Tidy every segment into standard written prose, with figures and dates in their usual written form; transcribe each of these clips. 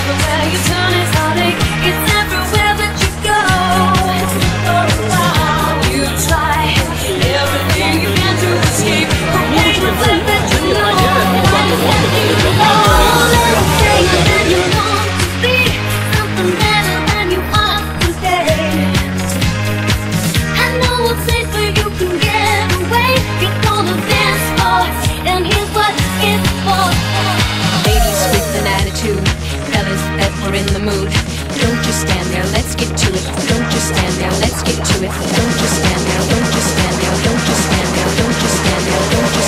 Everywhere you turn is heartache. It's everywhere that you go. You try everything you can to escape from pain and fact that you know. Then you want to be something better than you are today. And no one's safe so you can get away. You're gonna dance for, and here's what it's for. Ladies with an attitude, fellas that were in the mood. Don't just stand there, let's get to it. Don't just stand there, let's get to it. Don't just stand there, don't just stand there, don't just stand there, don't just stand there,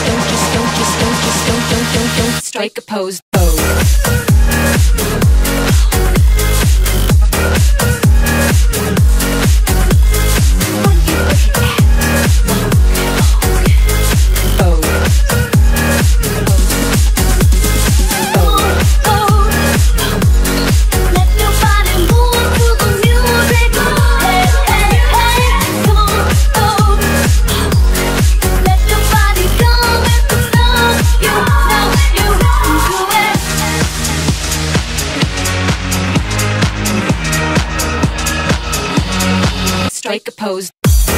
don't strike a pose. Strike a pose.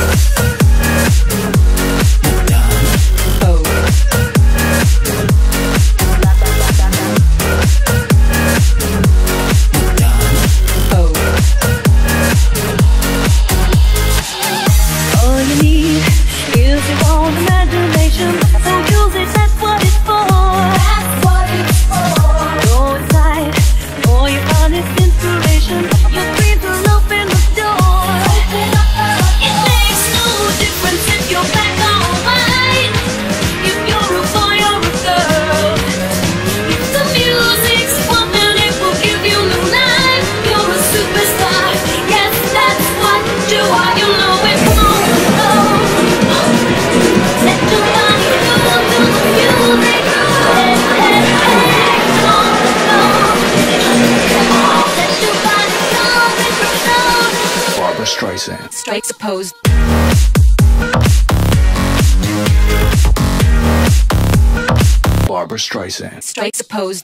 All you need is your own imagination. So use it, that's what it's for. That's what it's for. Go inside for your honest inspiration. Your dreams will open the door. It makes no difference if you're black or white, if you're a boy or a girl. If the music's pumping, it will give you new life. You're a superstar. Yes, that's what you are. You know it. Let your body go to the music. Hey, hey, hey, come on, go. Let your body go with the flow. Barbra Streisand Strikes a pose. Barbra Streisand Strikes a pose.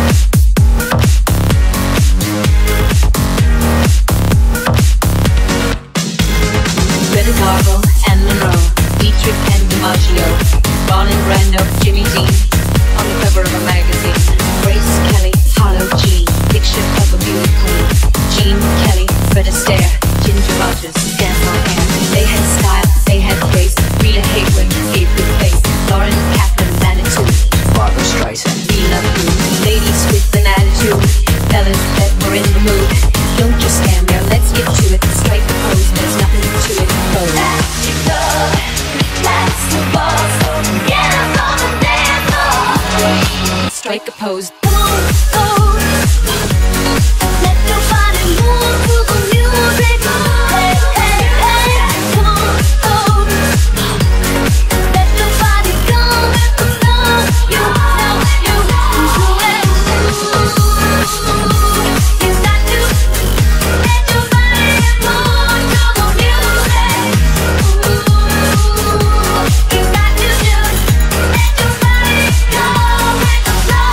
Greta Garbo and Monroe, Dietrich and DiMaggio, Marlon Brando, Jimmy Dean, on the cover of a magazine. Grace Kelly, Harlow G, picture of a beauty queen. Jean Kelly, Fred Astaire, Ginger Rogers, dance on air. They had style, they had grace. Rita Hayworth gave good face. Lauren Kaplan, Manitou, Barbra Streisand. we love you. Ladies with an attitude, fellas that were in the mood. Don't just stand there, let's get to it. Strike the pose, there's nothing to it. That's the boss. Yeah, on the dance floor. Strike a pose. Let your body move to the music. Hey, hey, hey, come on, let your body go with the flow. You know you do it. You got to let your body move to the music. You got to just let your body go with the flow.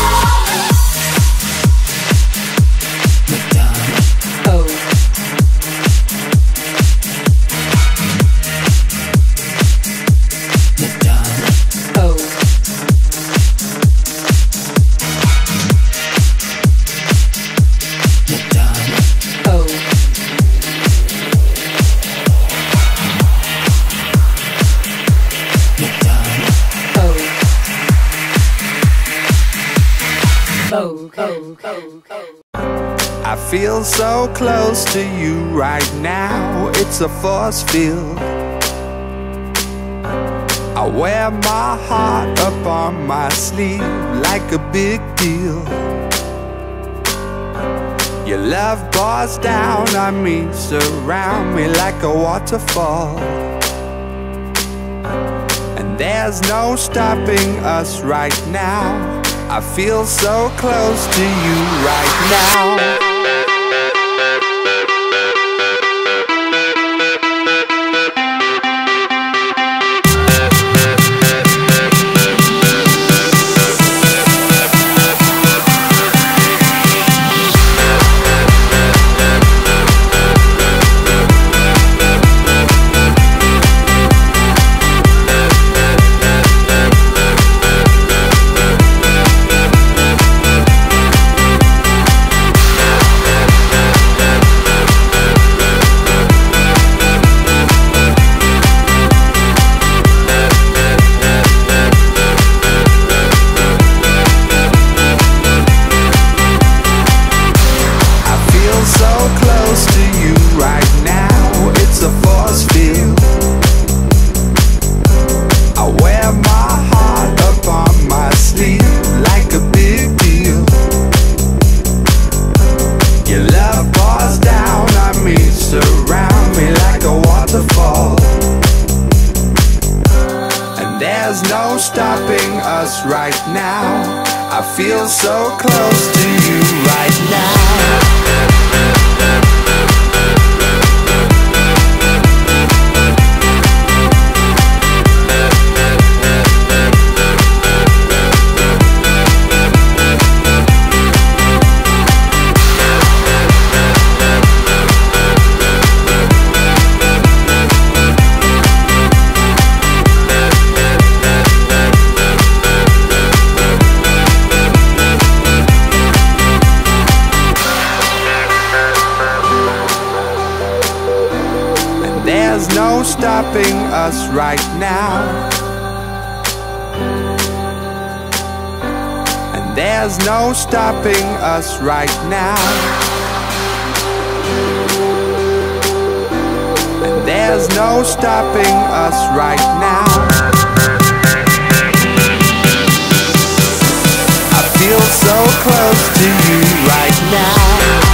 I feel so close to you right now, it's a force field. I wear my heart up on my sleeve like a big deal. Your love pours down on me, surround me like a waterfall. And there's no stopping us right now. I feel so close to you right now. stopping us right now. I feel so close to you right now. There's no stopping us right now. And there's no stopping us right now. And there's no stopping us right now. I feel so close to you right now.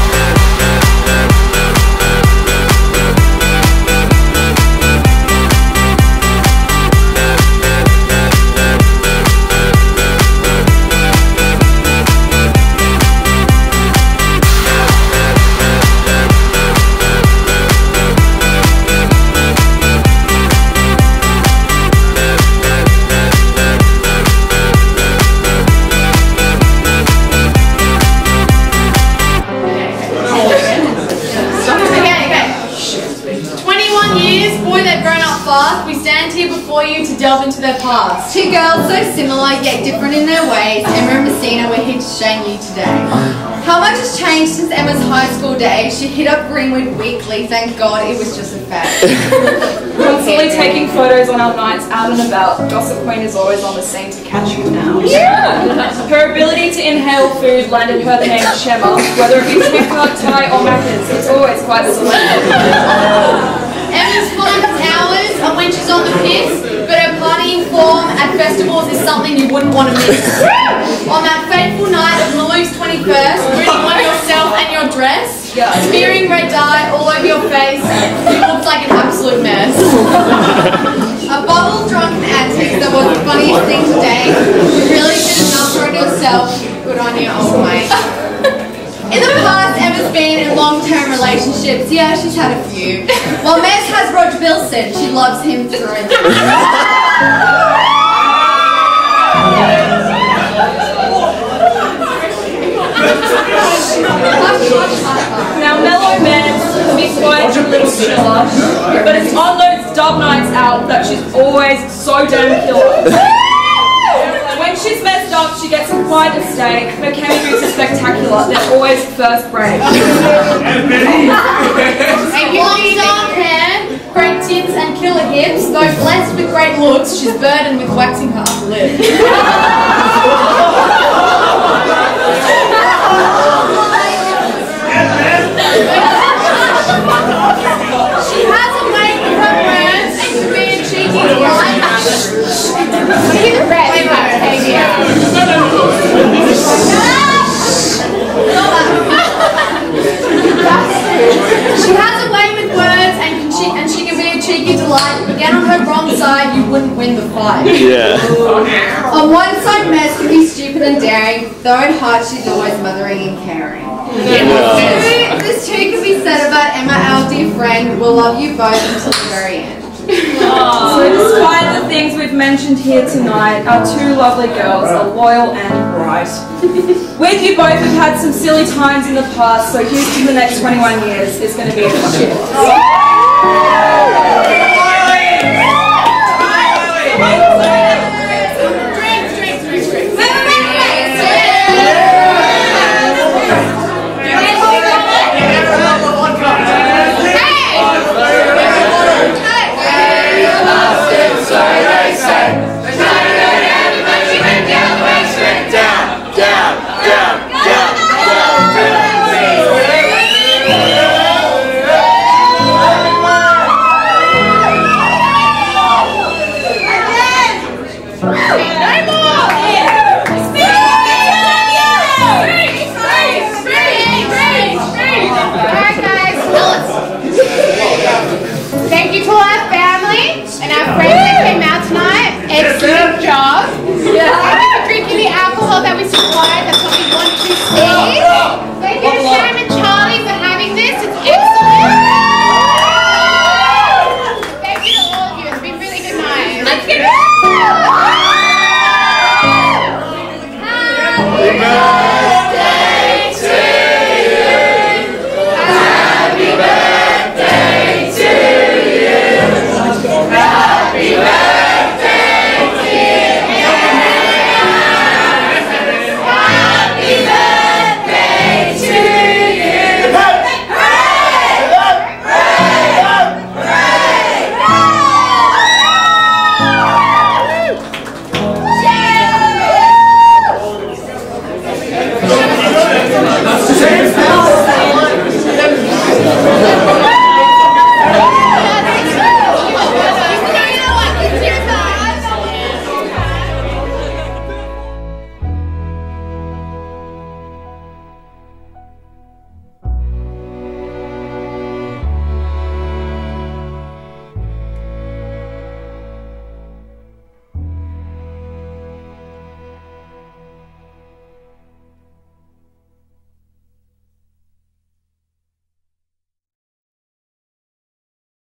We stand here before you to delve into their past. Two girls so similar yet different in their ways. Emma and Messina, we're here to shame you today. How much has changed since Emma's high school days? She hit up Greenwood weekly, thank God it was just a phase. Constantly taking photos on our nights out and about. Gossip Queen is always on the scene to catch you now. Yeah! Her ability to inhale food landed her the name Shemma. Whether it be TikTok, Thai or Macca's, it's always quite selective. Emma's finest hours are when she's on the piss, but her partying form at festivals is something you wouldn't want to miss. On that fateful night of Malu's 21st, gritting on yourself and your dress, smearing red dye all over your face, you looked like an absolute mess. A bottle drunken antics that was the funniest thing today. You really did enough for yourself. Good on you, old mate. In the past, Emma's been in long-term relationships. Yeah, she's had a few. While Mez has Roger Bilson, she loves him through and through. Now, mellow Mez can be quite a little chiller, but it's on those dub nights out that she's always so damn killer. When she's messed up, she gets quite a stake. Her chemistry is spectacular. They're always first break. Long dark hair, great tits and killer hips, though blessed with great looks, she's burdened with waxing her upper lip. She has a way with her words and can be a cheeky line. She has a way with words and she can be a cheeky delight. But get on her wrong side, you wouldn't win the fight. Yeah. On one side, Mez can be stupid and daring, though at heart she's always mothering and caring. This too can be said about Emma, our dear friend. We'll love you both until the very end. So despite the things we've mentioned here tonight, our two lovely girls are loyal and bright. With you both, we've had some silly times in the past, so here's to the next 21 years. It's going to be a fun one.